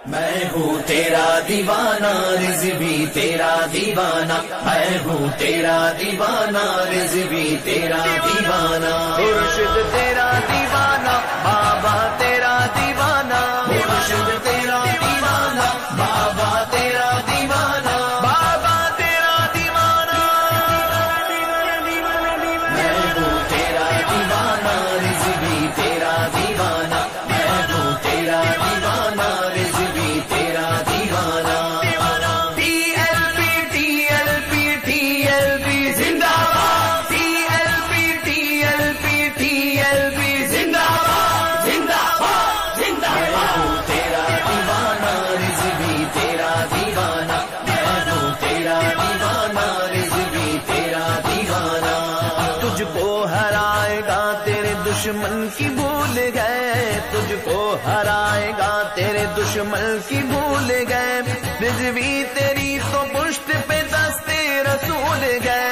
میں ہوں تیرا دیوانہ رضوی تیرا دیوانہ، میں ہوں تیرا دیوانہ رضوی تیرا دیوانہ، مرشد تیرا دیوانہ بابا تیرا دیوانہ، مرشد تیرا دیوانہ بابا تیرا دیوانہ، بابا تیرا دیوانہ، میں ہوں تیرا دیوانہ رضوی تیرا دیوانہ، میں ہوں تیرا دیوانہ رضوی تیرا دیوانہ، TLP زندہ باد، TLP زندہ باد، زندہ باد، زندہ میں باد، ہوں تیرا دیوانہ رضوی تیرا دیوانہ، میں ہوں تیرا دیوانہ رضوی تیرا دیوانہ، تجھ کو ہرائے گا تیرے دشمن کی بھول گئے، تجھ کو ہرائے گا تیرے دشمن کی بھول گئے، رضوی تیری تو پشت پہ دستے رسول گئے،